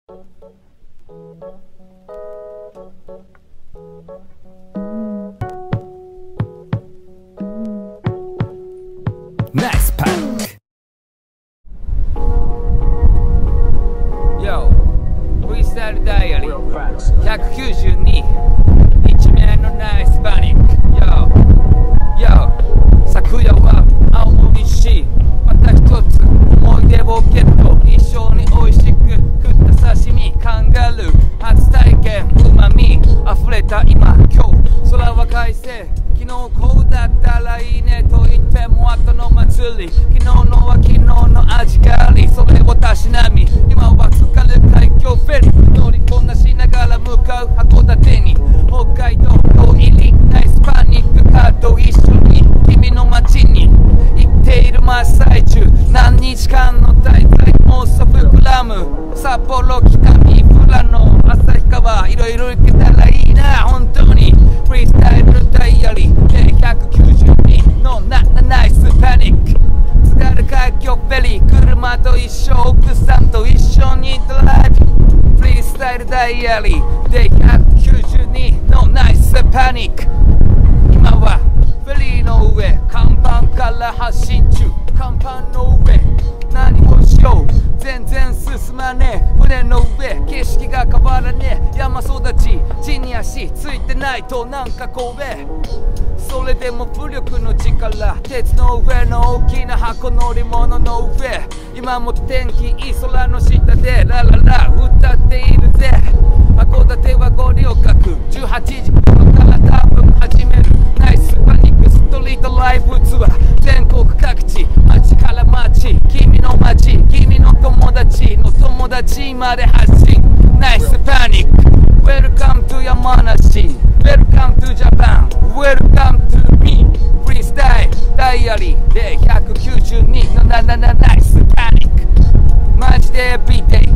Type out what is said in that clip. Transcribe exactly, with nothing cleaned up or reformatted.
ナイスパンク Yo フリースタイルダイアリーひゃくきゅうじゅうに一面のナイスパニック Yo Yo 昨夜は青森市また一つ思い出をゲット一緒に美味しく食った刺身カンガルー初体験うまみ溢れた今今日空は快晴昨日こうだったらいいねと言っても後の祭り昨日のは昨日の味がありそれをたしなみ今は疲れ海峡フェリー乗りこなしながら向かう函館に北海道の入りナイスパニックカーと一緒に君の街に行っている真っ最中何日間の滞在もそ膨らむ札幌北見富良野旭川いろいろ行けたらいいな本当にフリースタイルダイアリーひゃくきゅうじゅうにのナナイスパニック津軽海峡フェリー車と一緒奥さんと一緒にドライブフリースタイルダイアリーでひゃくきゅうじゅうにのナイスパニック今はフェリーの上甲板から発進中甲板の上何をしよう全然進まねえ船の上景色が変わらねえ山育ち地に足ついてないとなんか怖えそれでも浮力の力鉄の上の大きな箱乗り物の上今も天気いい空の下でラララ歌っているぜ函館は五稜郭じゅうはちじ頃から多分始めるナイスパニックストリートライブツアー全国各地街から街君の街君の友達の友達まで発信ナイスパニック Welcome to 山梨 Welcome to Japan Welcome to me フリースタイルダイアリーでひゃくきゅうじゅうにのなななナイスパニックマジでエブリデイ